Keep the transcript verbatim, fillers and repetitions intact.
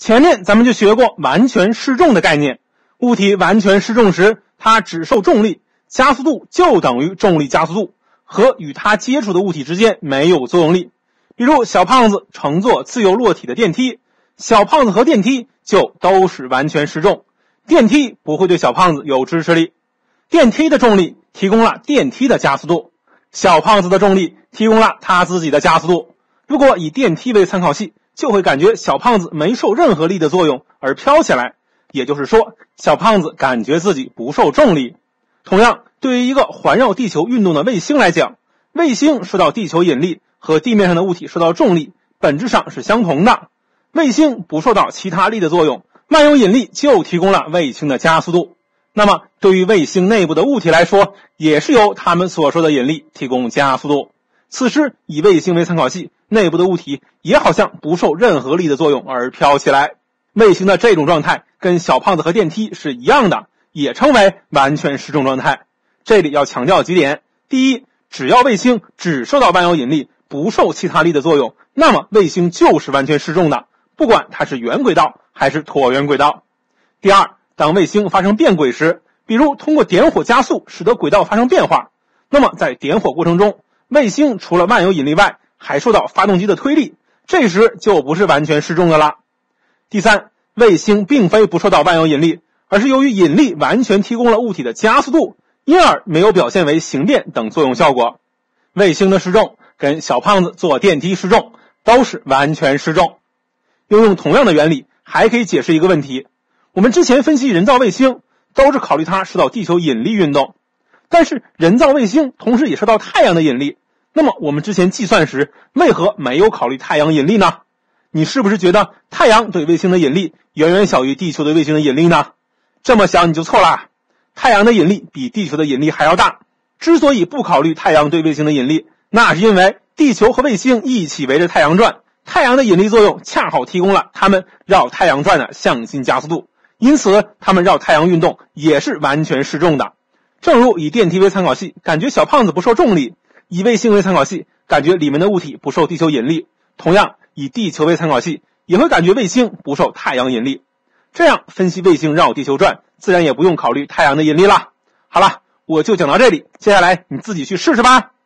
前面咱们就学过完全失重的概念，物体完全失重时，它只受重力，加速度就等于重力加速度，和与它接触的物体之间没有作用力。比如小胖子乘坐自由落体的电梯，小胖子和电梯就都是完全失重，电梯不会对小胖子有支持力，电梯的重力提供了电梯的加速度，小胖子的重力提供了他自己的加速度。如果以电梯为参考系，就会感觉小胖子没受任何力的作用而飘起来，也就是说小胖子感觉自己不受重力。同样，对于一个环绕地球运动的卫星来讲，卫星受到地球引力和地面上的物体受到重力本质上是相同的，卫星不受到其他力的作用，万有引力就提供了卫星的加速度。那么对于卫星内部的物体来说，也是由他们所受的引力提供加速度。此时以卫星为参考系，内部的物体也好像不受任何力的作用而飘起来。卫星的这种状态跟小胖子和电梯是一样的，也称为完全失重状态。这里要强调几点：第一，只要卫星只受到万有引力，不受其他力的作用，那么卫星就是完全失重的，不管它是圆轨道还是椭圆轨道。第二，当卫星发生变轨时，比如通过点火加速使得轨道发生变化，那么在点火过程中，卫星除了万有引力外还受到发动机的推力，这时就不是完全失重的了。第三，卫星并非不受到万有引力，而是由于引力完全提供了物体的加速度，因而没有表现为形变等作用效果。卫星的失重跟小胖子坐电梯失重都是完全失重。应用同样的原理还可以解释一个问题，我们之前分析人造卫星都是考虑它受到地球引力运动，但是人造卫星同时也受到太阳的引力，那么我们之前计算时为何没有考虑太阳引力呢？你是不是觉得太阳对卫星的引力远远小于地球对卫星的引力呢？这么想你就错了，太阳的引力比地球的引力还要大。之所以不考虑太阳对卫星的引力，那是因为地球和卫星一起围着太阳转，太阳的引力作用恰好提供了它们绕太阳转的向心加速度，因此它们绕太阳运动也是完全失重的。正如以电梯为参考系，感觉小胖子不受重力；以卫星为参考系，感觉里面的物体不受地球引力。同样，以地球为参考系，也会感觉卫星不受太阳引力。这样分析卫星绕地球转，自然也不用考虑太阳的引力了。好了，我就讲到这里，接下来你自己去试试吧。